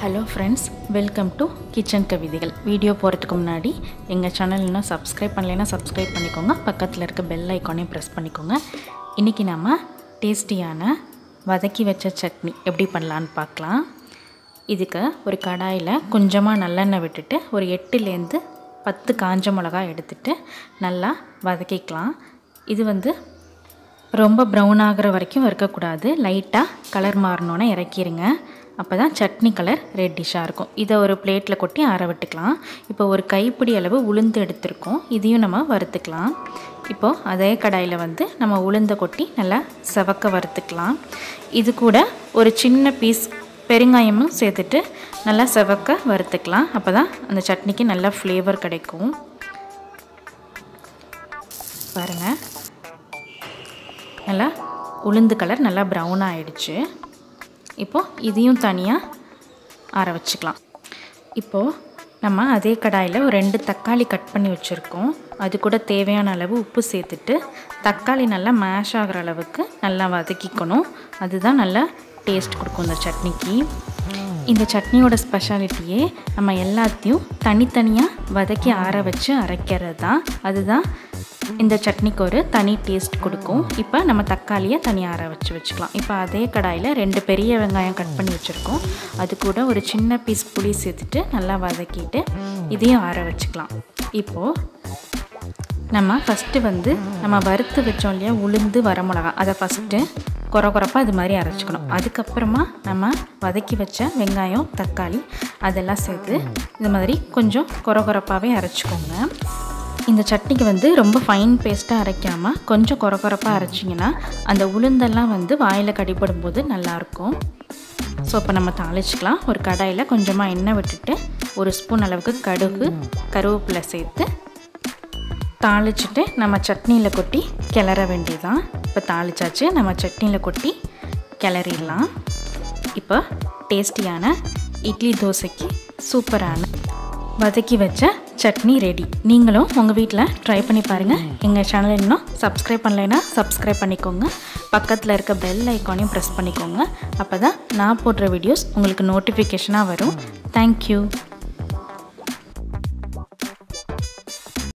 Hello friends, welcome to Kitchen கவிதைகள். Video போறதுக்கு முன்னாடி எங்க சேனல் இன்னும் சப்ஸ்கிரைப் பண்ணலைனா சப்ஸ்கிரைப் பண்ணிக்கோங்க. பக்கத்துல இருக்க பெல் ஐகானை பிரஸ் பண்ணிக்கோங்க. இன்னைக்கு நாம டேஸ்டியான வதக்கி வச்ச சட்னி எப்படி பண்ணலாம்னு பார்க்கலாம். இதுக்கு ஒரு கடாயில கொஞ்சமா நல்லெண்ணெய் விட்டுட்டு ஒரு 8 ல இருந்து 10 காஞ்ச மிளகாய் எடுத்துட்டு நல்லா வதக்கிக்கலாம். இது ரொம்ப ப்ரௌன் ஆகுற வரைக்கும் வறுக்க கூடாது. லைட்டா கலர் மாறணும்னா இறக்கிருங்க. அப்பதான் சட்னி கலர் ரெட்டிஷா இருக்கும். இத ஒரு பிளேட்ல கொட்டி ஆற விட்டுக்கலாம். இப்போ ஒரு கைப்பிடி அளவு உளுந்து எடுத்துறோம். இதையும் நம்ம வறுத்துக்கலாம். இப்போ அதே கடாயில நம்ம உளுந்த கொட்டி நல்லா செவக்க வறுத்துக்கலாம். இது கூட ஒரு சின்ன பீஸ் பெருங்காயமும் சேர்த்துட்டு நல்லா செவக்க வறுத்துக்கலாம். அப்பதான் அந்த சட்னிக்கு நல்ல ஃப்ளேவர் கிடைக்கும். பாருங்க. நல்லா உளுந்து கலர் நல்லா ப்ரௌன் ஆயிடுச்சு. இப்போ இதையும் தனியா ஆற வச்சுக்கலாம். இப்போ நம்ம அதே கடாயில ஒரு 2 தக்காளி கட் பண்ணி வச்சிருக்கோம். அது கூட தேவையான அளவு உப்பு சேர்த்துட்டு தக்காளி நல்லா மேஷ் ஆகுற அளவுக்கு நல்லா வதக்கிக்கணும். அதுதான் நல்ல டேஸ்ட் கொடுக்கும் இந்த சட்னிக்கு. இந்த சட்னியோட ஸ்பெஷாலிட்டியே நம்ம எல்லாத்தையும் தனித்தனியா வதக்கி ஆற வச்சு அரைக்கிறது தான். அதுதான் இந்த சட்னிக்கு ஒரு தனி டேஸ்ட் கொடுக்கும். இப்போ நம்ம தக்காளியை தனியா ஆற வச்சுக்கலாம். இப்போ அதே கடாயில 2 பெரிய வெங்காயம் கட் பண்ணி வச்சிருக்கோம். அது கூட ஒரு சின்ன பீஸ் புளி சேர்த்துட்டு நல்லா வதக்கிட்டு இதையும் ஆற வச்சுக்கலாம். இப்போ நம்ம ஃபர்ஸ்ட் நம்ம வறுத்து வச்சோம் இல்லையா உளுந்து வரமிளகாய், அதை ஃபர்ஸ்ட் கொரகொரப்பா இது மாதிரி அரைச்சிக்கணும். அதுக்கப்புறமா நம்ம வதக்கி வச்ச வெங்காயம் தக்காளி அதெல்லாம் சேர்த்து இது மாதிரி கொஞ்சம் கொரகொரப்பாவே அரைச்சிக்கோங்க. இந்த சட்னிக்கு ரொம்ப ஃபைன் பேஸ்ட்டாக அரைக்காமல் கொஞ்சம் கொரகொரப்பாக அரைச்சிங்கன்னா அந்த உளுந்தெல்லாம் வாயில் கடிப்படும் போது நல்லாயிருக்கும். ஸோ இப்போ நம்ம தாளிச்சிக்கலாம். ஒரு கடாயில் கொஞ்சமாக எண்ணெய் விட்டுட்டு 1 ஸ்பூன் அளவுக்கு கடுகு கருவேப்பிலை சேர்த்து தாளிச்சிட்டு நம்ம சட்னியில் கொட்டி கிளற வேண்டியதான். இப்போ தாளிச்சாச்சு. நம்ம சட்னியில் கொட்டி கிளறிடலாம். இப்போ டேஸ்டியான இட்லி தோசைக்கு சூப்பரான வதக்கி வச்ச சட்னி ரெடி. நீங்களும் உங்கள் வீட்டில் ட்ரை பண்ணி பாருங்கள். எங்கள் சேனலை இன்னும் சப்ஸ்கிரைப் பண்ணலைன்னா சப்ஸ்கிரைப் பண்ணிக்கோங்க. பக்கத்தில் இருக்க பெல் ஐக்கானையும் ப்ரெஸ் பண்ணிக்கோங்க. அப்போ தான் நான் போடுற வீடியோஸ் உங்களுக்கு நோட்டிஃபிகேஷனாக வரும். தேங்க்யூ.